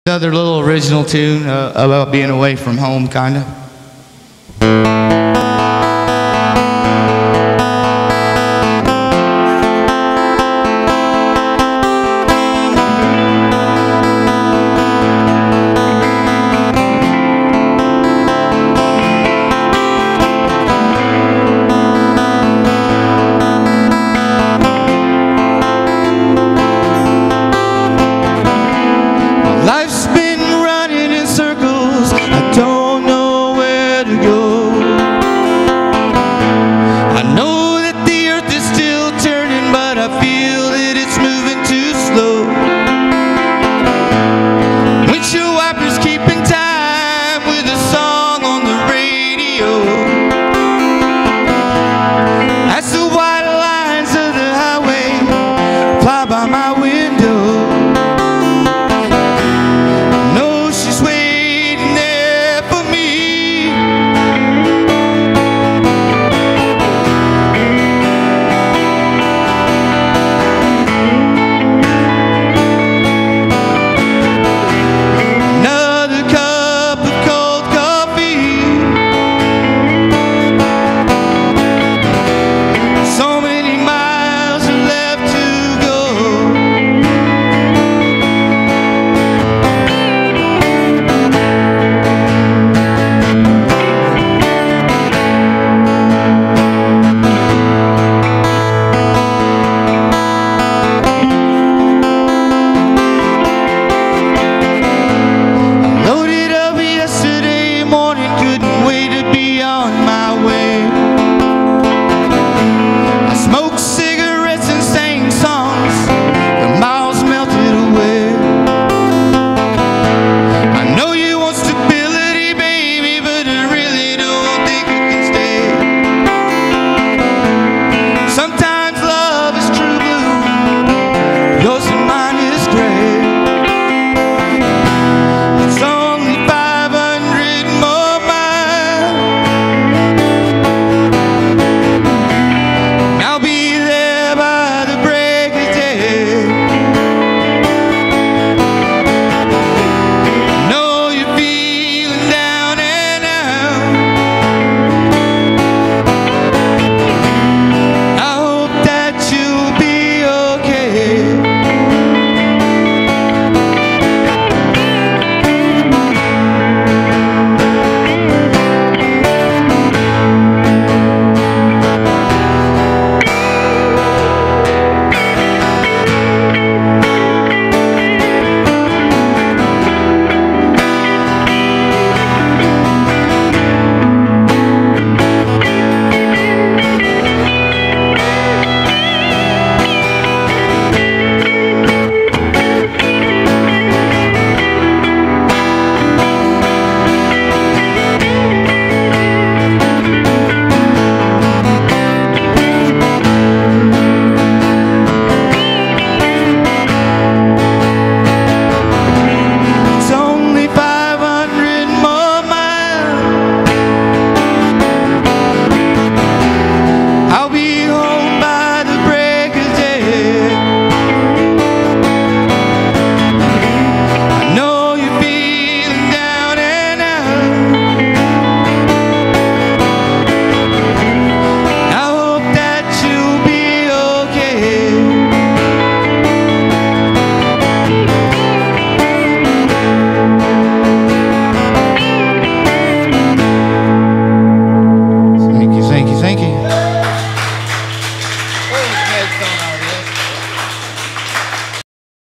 Another little original tune about being away from home, kind of. Life's been running in circles, I don't know where to go. I know that the earth is still turning, but I feel that it's moving too slow. Windshield wipers keeping time with a song on the radio. As the white lines of the highway fly by my window, Thank you.